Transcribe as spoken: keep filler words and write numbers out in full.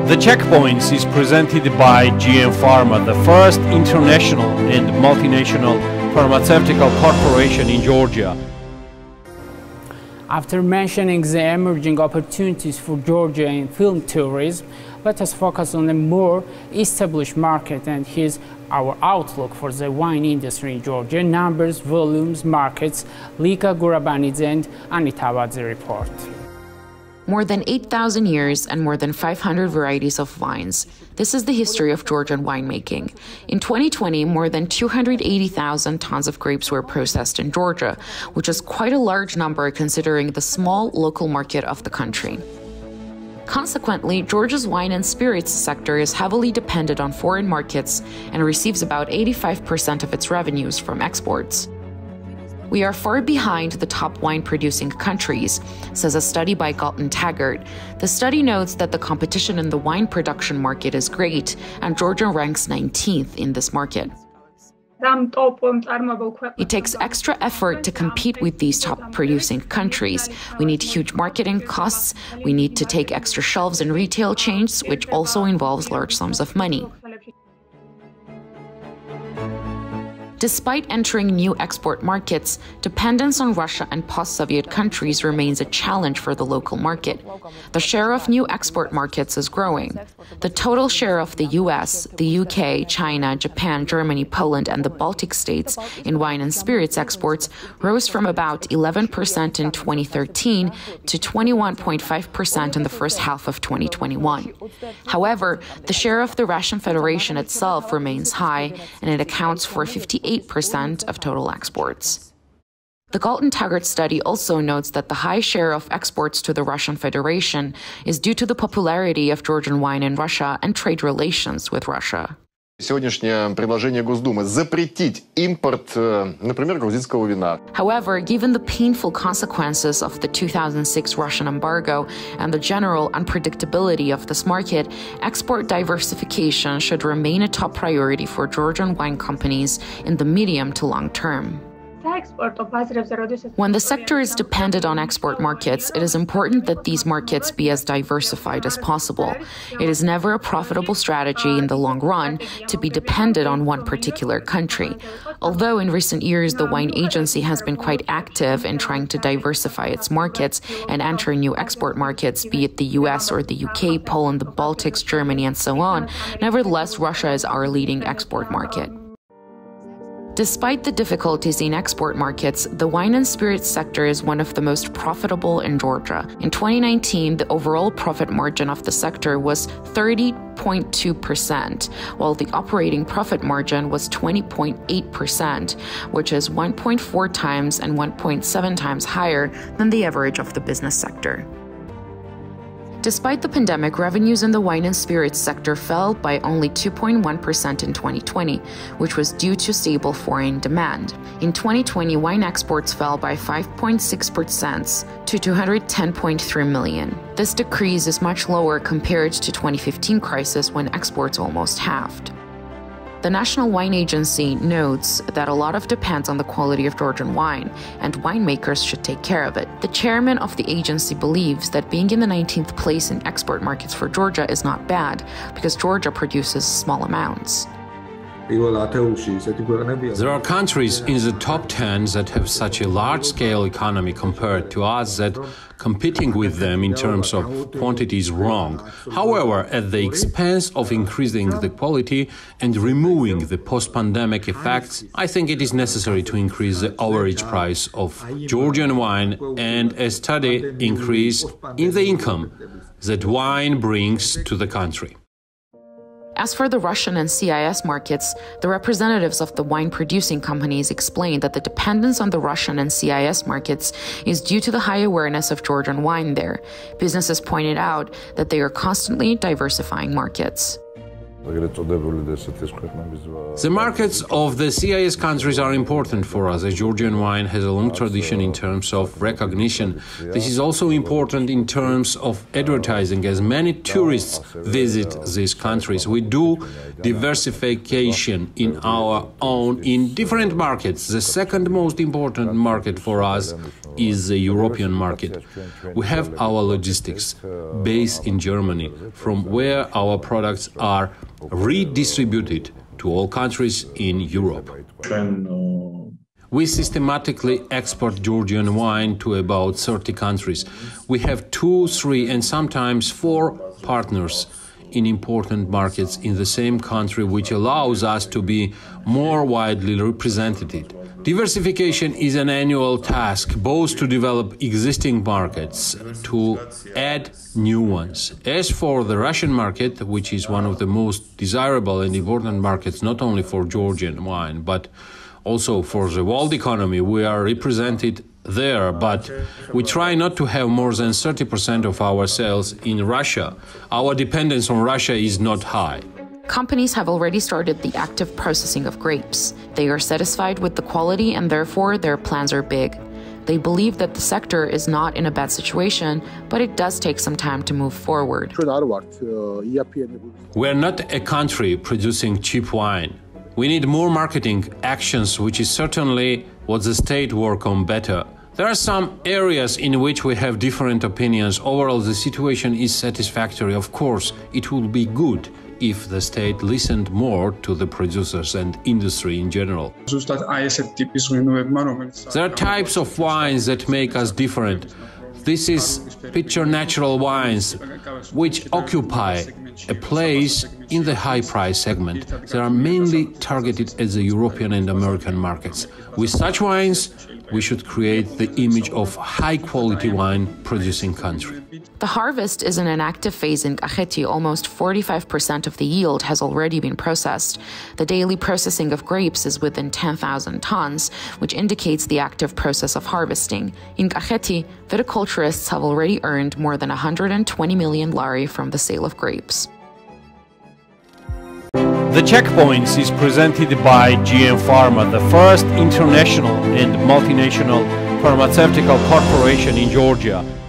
The Checkpoints is presented by G M Pharma, the first international and multinational pharmaceutical corporation in Georgia. After mentioning the emerging opportunities for Georgia in film tourism, let us focus on a more established market, and here's our outlook for the wine industry in Georgia: numbers, volumes, markets. Lika, Gurabanidze and Tavadze report. More than eight thousand years and more than five hundred varieties of wines. This is the history of Georgian winemaking. In twenty twenty, more than two hundred eighty thousand tons of grapes were processed in Georgia, which is quite a large number considering the small local market of the country. Consequently, Georgia's wine and spirits sector is heavily dependent on foreign markets and receives about eighty-five percent of its revenues from exports. We are far behind the top wine-producing countries, says a study by Galton Taggart. The study notes that the competition in the wine production market is great, and Georgia ranks nineteenth in this market. It takes extra effort to compete with these top-producing countries. We need huge marketing costs. We need to take extra shelves in retail chains, which also involves large sums of money. Despite entering new export markets, dependence on Russia and post-Soviet countries remains a challenge for the local market. The share of new export markets is growing. The total share of the U S, the U K, China, Japan, Germany, Poland, and the Baltic states in wine and spirits exports rose from about eleven percent in twenty thirteen to twenty-one point five percent in the first half of twenty twenty-one. However, the share of the Russian Federation itself remains high, and it accounts for fifty-eight percent of total exports. The Galton Taggart study also notes that the high share of exports to the Russian Federation is due to the popularity of Georgian wine in Russia and trade relations with Russia. Сегодняшнее предложение Госдумы запретить импорт, например, грузинского вина. However, given the painful consequences of the two thousand six Russian embargo and the general unpredictability of this market, export diversification should remain a top priority for Georgian wine companies in the medium to long term. When the sector is dependent on export markets, it is important that these markets be as diversified as possible. It is never a profitable strategy in the long run to be dependent on one particular country. Although in recent years the wine agency has been quite active in trying to diversify its markets and enter new export markets, be it the U S or the U K, Poland, the Baltics, Germany, and so on, nevertheless Russia is our leading export market. Despite the difficulties in export markets, the wine and spirits sector is one of the most profitable in Georgia. In twenty nineteen, the overall profit margin of the sector was thirty point two percent, while the operating profit margin was twenty point eight percent, which is one point four times and one point seven times higher than the average of the business sector. Despite the pandemic, revenues in the wine and spirits sector fell by only two point one percent in twenty twenty, which was due to stable foreign demand. In twenty twenty, wine exports fell by five point six percent to two hundred ten point three million. This decrease is much lower compared to twenty fifteen crisis when exports almost halved. The National Wine Agency notes that a lot of depends on the quality of Georgian wine, and winemakers should take care of it. The chairman of the agency believes that being in the nineteenth place in export markets for Georgia is not bad, because Georgia produces small amounts. There are countries in the top ten that have such a large-scale economy compared to us that competing with them in terms of quantity is wrong. However, at the expense of increasing the quality and removing the post-pandemic effects, I think it is necessary to increase the average price of Georgian wine and a steady increase in the income that wine brings to the country. As for the Russian and C I S markets, the representatives of the wine-producing companies explained that the dependence on the Russian and C I S markets is due to the high awareness of Georgian wine there. Businesses pointed out that they are constantly diversifying markets. The markets of the C I S countries are important for us, as Georgian wine has a long tradition in terms of recognition. This is also important in terms of advertising, as many tourists visit these countries. We do diversification in our own in different markets. The second most important market for us is the European market. We have our logistics base in Germany, from where our products are redistributed to all countries in Europe. We systematically export Georgian wine to about thirty countries. We have two, three, and sometimes four partners in important markets in the same country, which allows us to be more widely represented. Diversification is an annual task, both to develop existing markets, to add new ones. As for the Russian market, which is one of the most desirable and important markets, not only for Georgian wine, but also for the world economy, we are represented there, but we try not to have more than thirty percent of our sales in Russia. Our dependence on Russia is not high. Companies have already started the active processing of grapes. They are satisfied with the quality and therefore their plans are big. They believe that the sector is not in a bad situation, but it does take some time to move forward. We are not a country producing cheap wine. We need more marketing actions, which is certainly what the state work on better. There are some areas in which we have different opinions. Overall, the situation is satisfactory. Of course, it would be good if the state listened more to the producers and industry in general. There are types of wines that make us different. This is picture natural wines, which occupy a place in the high price segment. They are mainly targeted at the European and American markets. With such wines, we should create the image of high-quality wine-producing country. The harvest is in an active phase in Kakheti. Almost forty-five percent of the yield has already been processed. The daily processing of grapes is within ten thousand tons, which indicates the active process of harvesting. In Kakheti, viticulturists have already earned more than one hundred twenty million lari from the sale of grapes. The Checkpoints is presented by G M Pharma, the first international and multinational pharmaceutical corporation in Georgia.